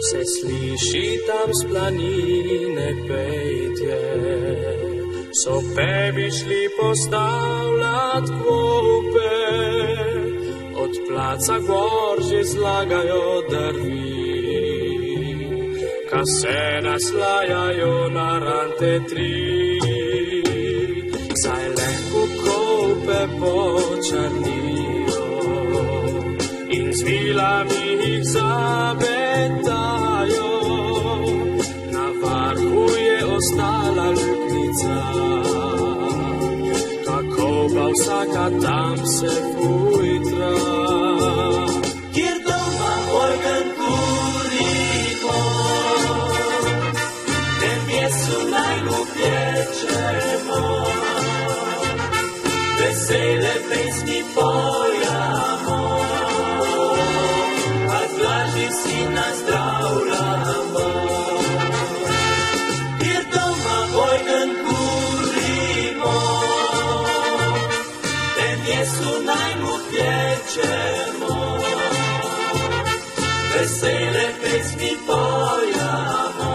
se sliši tam s planine pejtje, so pevi šli postavljat klope, od placa gor že zlagajo drvi, ka se naslajajo na rante tri. Saj lehko klope počrnijo in z vilami jih zabetajo. Na vrhu je ostala luknica, tako pa vsaka tam se futra. Kjer doma organ kurimo, v mjestu najgublječemo, vesele pesmi pojamo, a glaži si nazdravljamo. Kjer doma organ kurimo, v mjestu najgublječemo, vesele pesmi pojamo,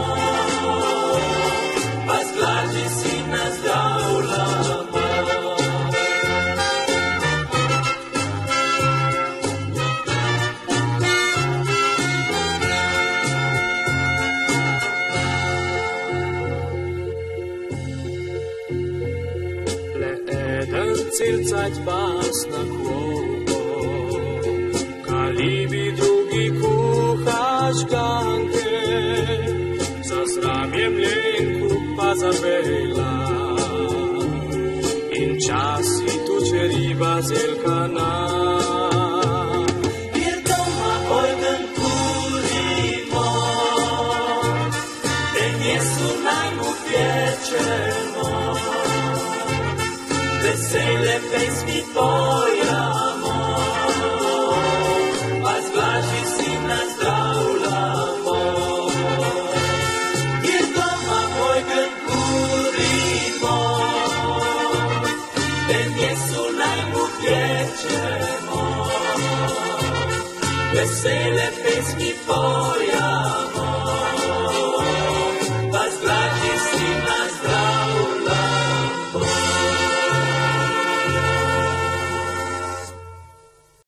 a glaži si nazdravljamo. Circać pas na klopo, kalibi drugi kuhač ganke, za zramjem ljenku pa zabela, in časi tuče riba zelkana. Kjer doma organ kurimo, v mjestu najgublječemo, vesele pesmi pojamo, a z glaži si nazdravljamo. Kjer doma organ kurimo, v mjestu najgublječemo, vesele pesmi pojamo,